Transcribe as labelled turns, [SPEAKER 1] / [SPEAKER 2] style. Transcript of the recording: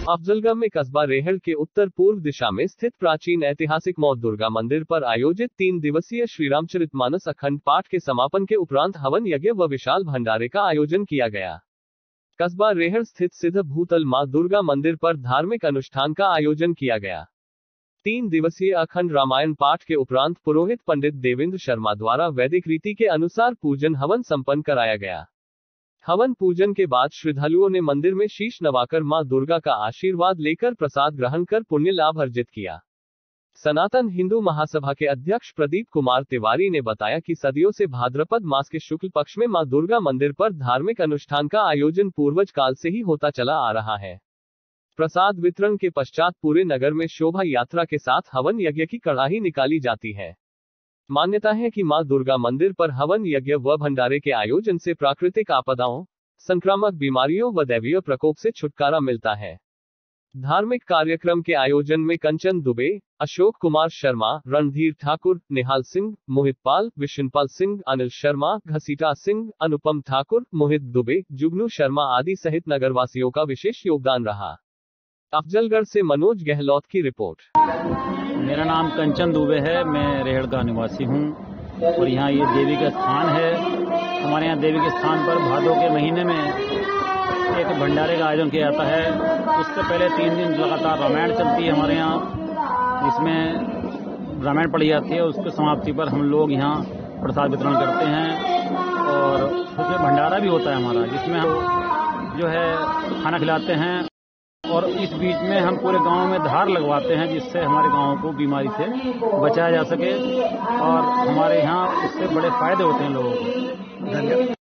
[SPEAKER 1] अफजलगढ़ में कस्बा रेहड़ के उत्तर पूर्व दिशा में स्थित प्राचीन ऐतिहासिक मौ दुर्गा मंदिर पर आयोजित 3 दिवसीय श्रीरामचरितमानस अखंड पाठ के समापन के उपरांत हवन यज्ञ व विशाल भंडारे का आयोजन किया गया। कस्बा रेहड़ स्थित सिद्ध भूतल मां दुर्गा मंदिर पर धार्मिक अनुष्ठान का आयोजन किया गया। 3 दिवसीय अखंड रामायण पाठ के उपरांत पुरोहित पंडित देवेंद्र शर्मा द्वारा वैदिक रीति के अनुसार पूजन हवन संपन्न कराया गया। हवन पूजन के बाद श्रद्धालुओं ने मंदिर में शीश नवाकर मां दुर्गा का आशीर्वाद लेकर प्रसाद ग्रहण कर पुण्य लाभ अर्जित किया। सनातन हिंदू महासभा के अध्यक्ष प्रदीप कुमार तिवारी ने बताया कि सदियों से भाद्रपद मास के शुक्ल पक्ष में मां दुर्गा मंदिर पर धार्मिक अनुष्ठान का आयोजन पूर्वज काल से ही होता चला आ रहा है। प्रसाद वितरण के पश्चात पूरे नगर में शोभा यात्रा के साथ हवन यज्ञ की कड़ाही निकाली जाती है। मान्यता है कि मां दुर्गा मंदिर पर हवन यज्ञ व भंडारे के आयोजन से प्राकृतिक आपदाओं, संक्रामक बीमारियों व दैवीय प्रकोप से छुटकारा मिलता है। धार्मिक कार्यक्रम के आयोजन में कंचन दुबे, अशोक कुमार शर्मा, रणधीर ठाकुर, निहाल सिंह, मोहित पाल, विशनपाल सिंह, अनिल शर्मा, घसीटा सिंह, अनुपम ठाकुर, मोहित दुबे, जुगनू शर्मा आदि सहित नगरवासियों का विशेष योगदान रहा। अफजलगढ़ से मनोज गहलोत की रिपोर्ट।
[SPEAKER 2] मेरा नाम कंचन दुबे है, मैं रेहड़ का निवासी हूँ और यहाँ ये देवी का स्थान है। हमारे यहाँ देवी के स्थान पर भादों के महीने में एक भंडारे का आयोजन किया जाता है। उससे पहले 3 दिन लगातार रामायण चलती है हमारे यहाँ, इसमें रामायण पढ़ी जाती है। उसके समाप्ति पर हम लोग यहाँ प्रसाद वितरण करते हैं और उसमें भंडारा भी होता है हमारा, जिसमें हम जो है खाना खिलाते हैं और इस बीच में हम पूरे गांव में धार लगवाते हैं, जिससे हमारे गांव को बीमारी से बचाया जा सके और हमारे यहाँ इससे बड़े फायदे होते हैं लोगों को। धन्यवाद।